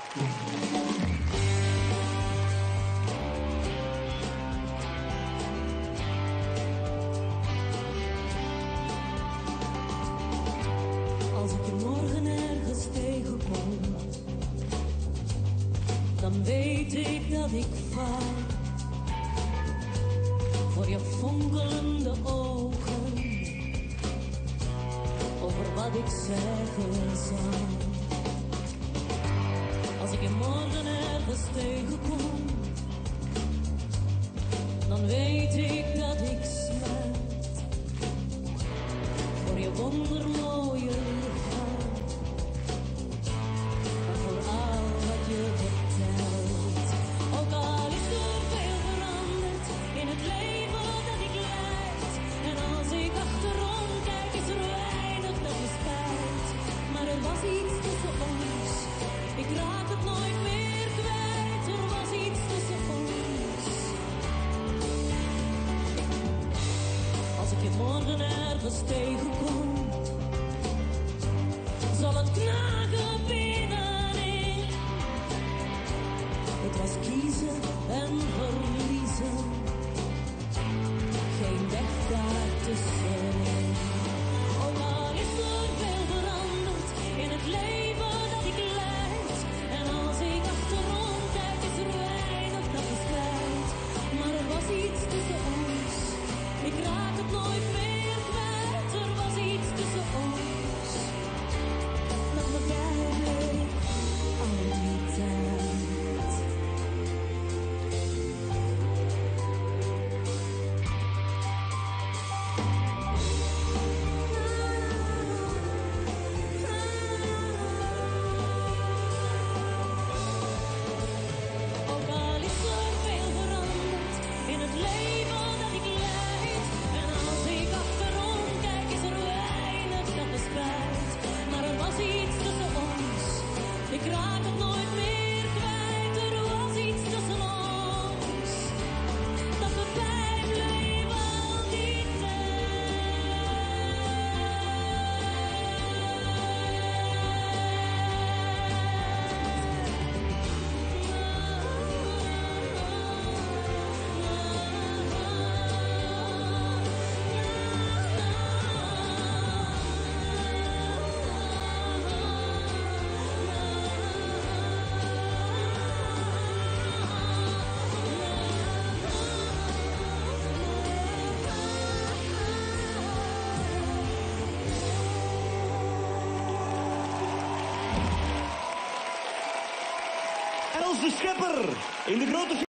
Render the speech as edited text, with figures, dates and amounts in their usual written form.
Als ik je morgen ergens tegenkom, dan weet ik dat ik val voor je fonkelende ogen, over wat ik zeggen zal. Als ik je morgen ergens tegenkom, dan weet ik dat ik smelt voor je wondermooie lichaam en voor al wat je vertelt. Ook al is er veel veranderd in het leven dat ik leid, en als ik achterom kijk is er weinig dat me spijt. Maar er was iets tussen ons, ik raak het nooit meer kwijt. Er was iets tussen ons. Als ik je morgen ergens tegenkom, zal het knagen binnenin. Het was kiezen en verliezen, geen weg daartussenin. Ook al is er veel veranderd in het leven dat ik leid, en als ik achterom kijk is er weinig dat me spijt. Maar er was iets tussen ons, ik raak het nooit meer kwijt. Er was iets tussen ons dat me bijbleef al die tijd. Ook al is er veel veranderd in het leven dat ik leid, en als ik achterom kijk is er weinig dat me spijt. Maar er was iets tussen ons, ik raak het nooit meer kwijt. Er was iets tussen ons dat me bijbleef al die En onze schepper in de grote